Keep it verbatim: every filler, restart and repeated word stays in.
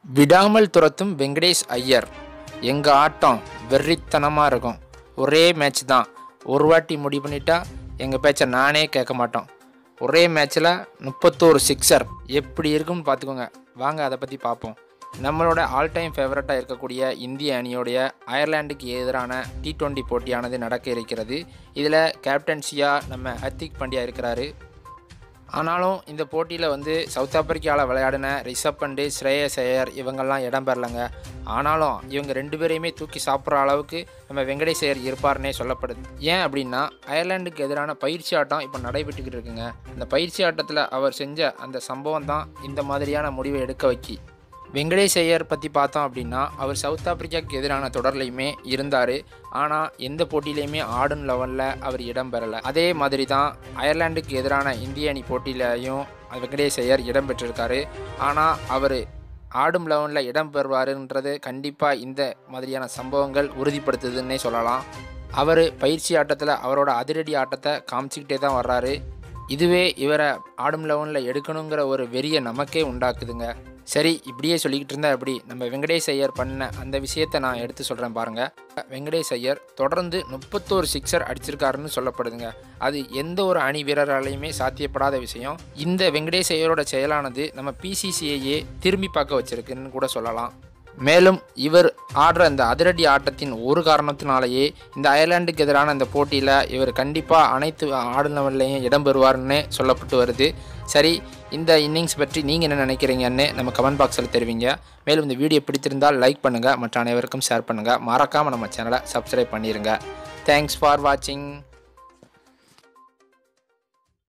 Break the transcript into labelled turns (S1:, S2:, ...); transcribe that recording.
S1: விடாமல் துரத்தும் வெங்கடேஷ் ஐயர். எங்கள் ஆட்டம் வெறித்தனமாக இருக்கும். ஒரே மேட்ச் தான். ஒரு வாட்டி முடிவு பண்ணிட்டா எங்கள் பேச்சை நானே கேட்க மாட்டோம். ஒரே மேட்ச்சில் முப்பத்தோரு சிக்ஸர் எப்படி இருக்குன்னு பார்த்துக்கோங்க. வாங்க அதை பற்றி பார்ப்போம். நம்மளோட ஆல் டைம் ஃபேவரட்டாக இருக்கக்கூடிய இந்திய அணியோடைய அயர்லாண்டுக்கு எதிரான டி டுவெண்ட்டி போட்டியானது நடக்க இருக்கிறது. இதில் கேப்டன்சியாக நம்ம ஹர்திக் பாண்டியா இருக்கிறாரு. ஆனாலும் இந்த போட்டியில் வந்து சவுத் ஆப்பிரிக்காவில் விளையாடின ரிஷப் பண்ட், ஸ்ரேயஸ் ஐயர் இவங்கெல்லாம் இடம் பெறலைங்க. ஆனாலும் இவங்க ரெண்டு பேரையுமே தூக்கி சாப்பிட்ற அளவுக்கு நம்ம வெங்கடேஷ் ஐயர் இருப்பார்னே சொல்லப்படுது. ஏன் அப்படின்னா அயர்லாண்டுக்கு எதிரான பயிற்சி ஆட்டம் இப்போ நடைபெற்றுக்கிட்டு இருக்குங்க. அந்த பயிற்சி ஆட்டத்தில் அவர் செஞ்ச அந்த சம்பவம் தான் இந்த மாதிரியான முடிவை எடுக்க வைக்கி. வெங்கடேஷ் ஐயர் பற்றி பார்த்தோம் அப்படின்னா அவர் சவுத் ஆப்பிரிக்காவுக்கு எதிரான தொடர்லையுமே இருந்தார். ஆனால் எந்த போட்டியிலையுமே ஆடும் லெவலில் அவர் இடம் பெறலை. அதே மாதிரி தான் அயர்லாண்டுக்கு எதிரான இந்திய அணி போட்டியிலையும் வெங்கடேஷ் ஐயர் இடம் பெற்றிருக்காரு. ஆனால் அவர் ஆடும் லெவலில் இடம் பெறுவாருன்றது கண்டிப்பாக இந்த மாதிரியான சம்பவங்கள் உறுதிப்படுத்துதுன்னே சொல்லலாம். அவர் பயிற்சி ஆட்டத்தில் அவரோட அதிரடி ஆட்டத்தை காமிச்சிக்கிட்டே தான் வர்றாரு. இதுவே இவரை ஆடும் லெவலில் எடுக்கணுங்கிற ஒரு வெறியை நமக்கே உண்டாக்குதுங்க. சரி, இப்படியே சொல்லிக்கிட்டு இருந்தால் எப்படி? நம்ம வெங்கடேஷ் ஐயர் பண்ண அந்த விஷயத்தை நான் எடுத்து சொல்கிறேன் பாருங்கள். வெங்கடேஷ் ஐயர் தொடர்ந்து முப்பத்தோரு சிக்ஸர் அடிச்சிருக்காருன்னு சொல்லப்படுதுங்க. அது எந்த ஒரு அணி வீரராலையுமே சாத்தியப்படாத விஷயம். இந்த வெங்கடேஷ் ஐயரோட செயலானது நம்ம பிசிசிஐயே திரும்பி பார்க்க வச்சிருக்குன்னு கூட சொல்லலாம். மேலும் இவர் ஆடுற அந்த அதிரடி ஆட்டத்தின் ஒரு காரணத்தினாலேயே இந்த அயர்லாண்டுக்கு எதிரான அந்த போட்டியில் இவர் கண்டிப்பாக அனைத்து ஆடுனவர்களையும் இடம்பெறுவார்னு சொல்லப்பட்டு வருது. சரி, இந்த இன்னிங்ஸ் பற்றி நீங்கள் என்ன நினைக்கிறீங்கன்னு நம்ம கமெண்ட் பாக்ஸில் தெரிவிங்க. மேலும் இந்த வீடியோ பிடித்திருந்தால் லைக் பண்ணுங்கள், மற்ற அனைவருக்கும் ஷேர் பண்ணுங்கள். மறக்காமல் நம்ம சேனலை சப்ஸ்கிரைப் பண்ணிடுங்க. தேங்க்ஸ் ஃபார் வாட்சிங்.